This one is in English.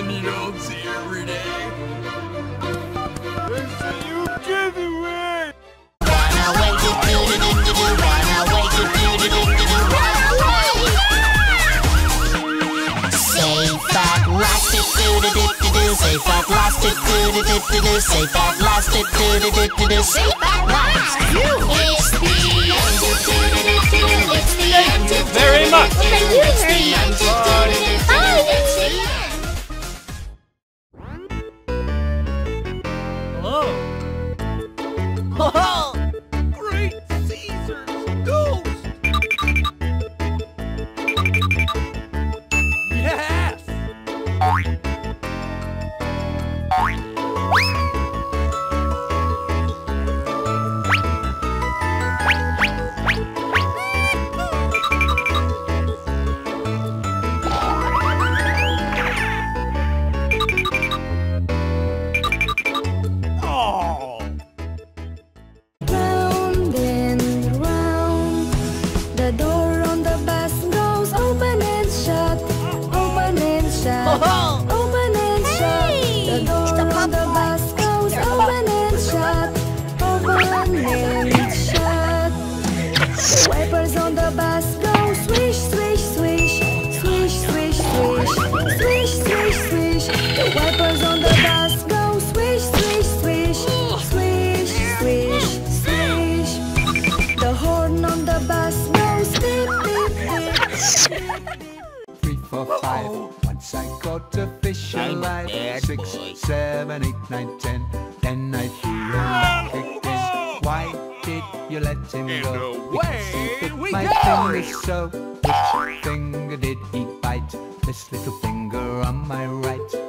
you don't see every day. They say you give away. Wanna wake it, do do do do do. Wanna wake it, do do do do do. Safe at last, it do do do do do. Safe at last, it do do do do do. Safe at last, it do do do do do. Safe at last, it's the end. It's the end. Thank you very much. Thank you very much. Bye. It's the end. Hello. Great Caesar's ghost. Yes. Oh. Round and round, the door on the bus goes open and shut, open and shut, open and shut. The door on the bus goes open and shut, open and shut. The wipers on the bus go swish, swish, swish, swish, swish, swish, swish, swish, swish. The wipers on the bus go swish, swish, swish, swish, swish, swish. The horn on the bus goes beep, beep, beep. 3, 4, 5. Once I caught a fish alive. 6, 7, 8, 9, 10. Then I threw him like this. Why did you let him go? away Bit we my go. finger so. Which finger did he bite? This little finger on my right.